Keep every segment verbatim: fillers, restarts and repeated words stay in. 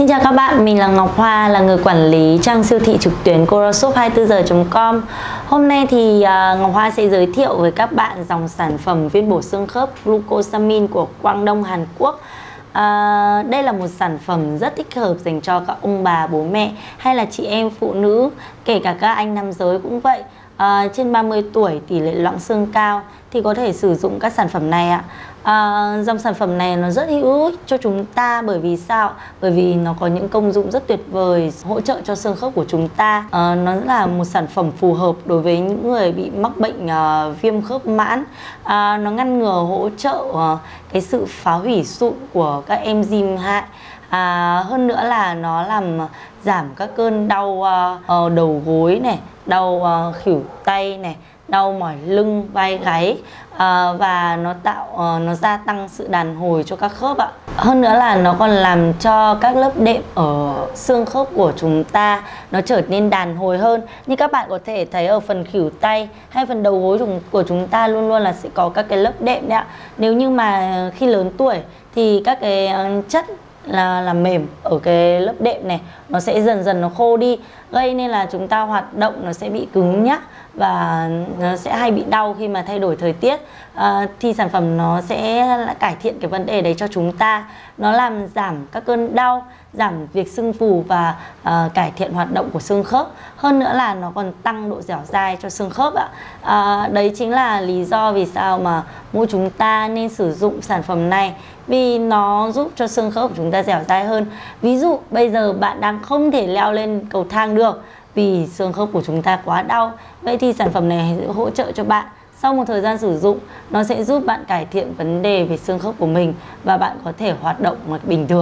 chào các bạn, mình là Ngọc Hoa, là người quản lý trang siêu thị trực tuyến Corashop hai mươi bốn giờ chấm com. Hôm nay thì uh, Ngọc Hoa sẽ giới thiệu với các bạn dòng sản phẩm viên bổ xương khớp Glucosamine của Quang Đông, Hàn Quốc. À, đây là một sản phẩm rất thích hợp dành cho các ông bà, bố mẹ hay là chị em phụ nữ, kể cả các anh nam giới cũng vậy. À, trên ba mươi tuổi, tỷ lệ loãng xương cao thì có thể sử dụng các sản phẩm này ạ. À, dòng sản phẩm này nó rất hữu ích cho chúng ta, bởi vì sao? Bởi vì nó có những công dụng rất tuyệt vời, hỗ trợ cho xương khớp của chúng ta. À, nó là một sản phẩm phù hợp đối với những người bị mắc bệnh uh, viêm khớp mãn. À, nó ngăn ngừa, hỗ trợ uh, cái sự phá hủy sụn của các enzyme hại. À, hơn nữa là nó làm giảm các cơn đau uh, uh, đầu gối này, đau uh, khuỷu tay này, đau mỏi lưng, vai gáy, à, và nó tạo uh, nó gia tăng sự đàn hồi cho các khớp ạ. Hơn nữa là nó còn làm cho các lớp đệm ở xương khớp của chúng ta nó trở nên đàn hồi hơn. Như các bạn có thể thấy ở phần khuỷu tay hay phần đầu gối của chúng ta luôn luôn là sẽ có các cái lớp đệm đấy ạ. Nếu như mà khi lớn tuổi thì các cái chất là là mềm ở cái lớp đệm này nó sẽ dần dần nó khô đi, gây nên là chúng ta hoạt động nó sẽ bị cứng nhắc và nó sẽ hay bị đau khi mà thay đổi thời tiết. À, thì sản phẩm nó sẽ cải thiện cái vấn đề đấy cho chúng ta. Nó làm giảm các cơn đau, giảm việc sưng phù và à, cải thiện hoạt động của xương khớp. Hơn nữa là nó còn tăng độ dẻo dai cho xương khớp ạ. À, đấy chính là lý do vì sao mà mỗi chúng ta nên sử dụng sản phẩm này, vì nó giúp cho xương khớp của chúng ta dẻo dai hơn. Ví dụ bây giờ bạn đang không thể leo lên cầu thang được vì xương khớp của chúng ta quá đau, vậy thì sản phẩm này sẽ hỗ trợ cho bạn. Sau một thời gian sử dụng, nó sẽ giúp bạn cải thiện vấn đề về xương khớp của mình và bạn có thể hoạt động một bình thường.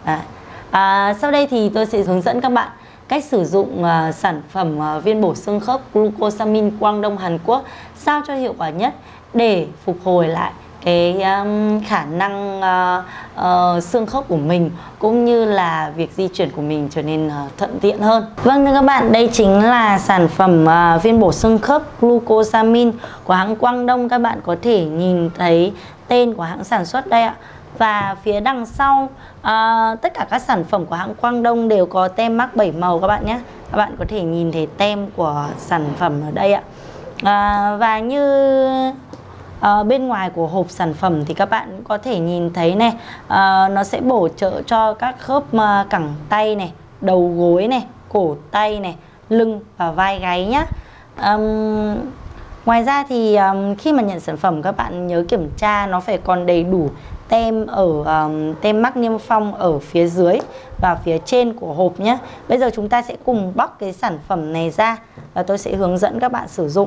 À, sau đây thì tôi sẽ hướng dẫn các bạn cách sử dụng uh, sản phẩm uh, viên bổ xương khớp Glucosamine Quang Đông, Hàn Quốc sao cho hiệu quả nhất để phục hồi lại cái um, khả năng uh, uh, xương khớp của mình, cũng như là việc di chuyển của mình trở nên uh, thuận tiện hơn. Vâng thưa các bạn, đây chính là sản phẩm uh, viên bổ xương khớp Glucosamine của hãng Quang Đông. Các bạn có thể nhìn thấy tên của hãng sản xuất đây ạ. Và phía đằng sau uh, tất cả các sản phẩm của hãng Quang Đông đều có tem mác bảy màu các bạn nhé. Các bạn có thể nhìn thấy tem của sản phẩm ở đây ạ. Uh, và như À, bên ngoài của hộp sản phẩm thì các bạn có thể nhìn thấy này, à, nó sẽ bổ trợ cho các khớp uh, cẳng tay này, đầu gối này, cổ tay này, lưng và vai gáy nhé. um, Ngoài ra thì um, khi mà nhận sản phẩm các bạn nhớ kiểm tra nó phải còn đầy đủ tem ở um, tem mác niêm phong ở phía dưới và phía trên của hộp nhé. Bây giờ chúng ta sẽ cùng bóc cái sản phẩm này ra và tôi sẽ hướng dẫn các bạn sử dụng.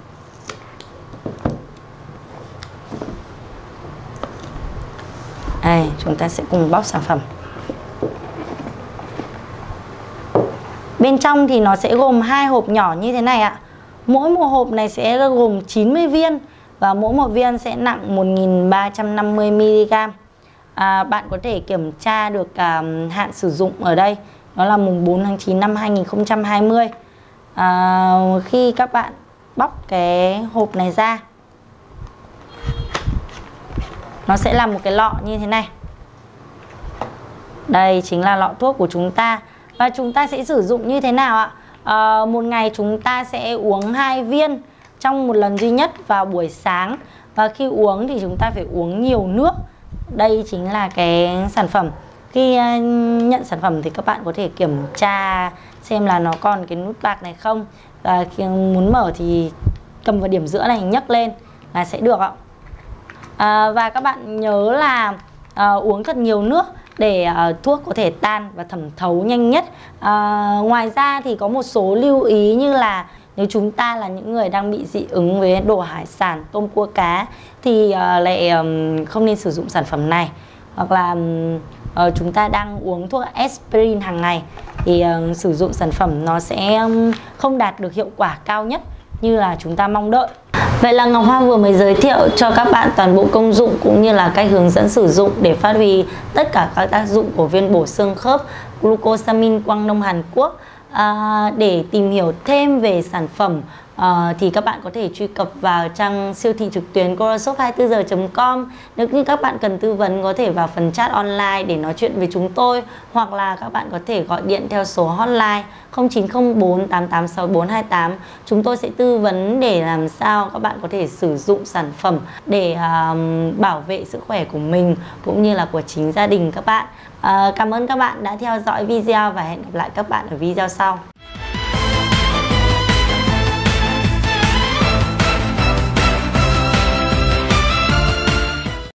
Đây, chúng ta sẽ cùng bóc sản phẩm. Bên trong thì nó sẽ gồm hai hộp nhỏ như thế này ạ. Mỗi một hộp này sẽ gồm chín mươi viên và mỗi một viên sẽ nặng một nghìn ba trăm năm mươi mi li gam. À, bạn có thể kiểm tra được uh, hạn sử dụng ở đây. Nó là mùng bốn tháng chín năm hai nghìn không trăm hai mươi. À, khi các bạn bóc cái hộp này ra, nó sẽ là một cái lọ như thế này. Đây chính là lọ thuốc của chúng ta. Và chúng ta sẽ sử dụng như thế nào ạ? À, một ngày chúng ta sẽ uống hai viên trong một lần duy nhất vào buổi sáng. Và khi uống thì chúng ta phải uống nhiều nước. Đây chính là cái sản phẩm. Khi uh, nhận sản phẩm thì các bạn có thể kiểm tra xem là nó còn cái nút bạc này không. Và khi muốn mở thì cầm vào điểm giữa này nhấc lên là sẽ được ạ. À, và các bạn nhớ là à, uống thật nhiều nước để à, thuốc có thể tan và thẩm thấu nhanh nhất. À, ngoài ra thì có một số lưu ý, như là nếu chúng ta là những người đang bị dị ứng với đồ hải sản, tôm, cua, cá thì à, lại um, không nên sử dụng sản phẩm này. Hoặc là um, uh, chúng ta đang uống thuốc aspirin hàng ngày thì uh, sử dụng sản phẩm nó sẽ um, không đạt được hiệu quả cao nhất như là chúng ta mong đợi. Vậy là Ngọc Hoa vừa mới giới thiệu cho các bạn toàn bộ công dụng cũng như là cách hướng dẫn sử dụng để phát huy tất cả các tác dụng của viên bổ xương khớp Glucosamine Quang Đông, Hàn Quốc. À, để tìm hiểu thêm về sản phẩm Ờ, thì các bạn có thể truy cập vào trang siêu thị trực tuyến corashop hai mươi tư giờ chấm com. Nếu như các bạn cần tư vấn có thể vào phần chat online để nói chuyện với chúng tôi, hoặc là các bạn có thể gọi điện theo số hotline không chín không bốn tám tám sáu bốn hai tám. Chúng tôi sẽ tư vấn để làm sao các bạn có thể sử dụng sản phẩm để uh, bảo vệ sức khỏe của mình cũng như là của chính gia đình các bạn. Uh, cảm ơn các bạn đã theo dõi video và hẹn gặp lại các bạn ở video sau.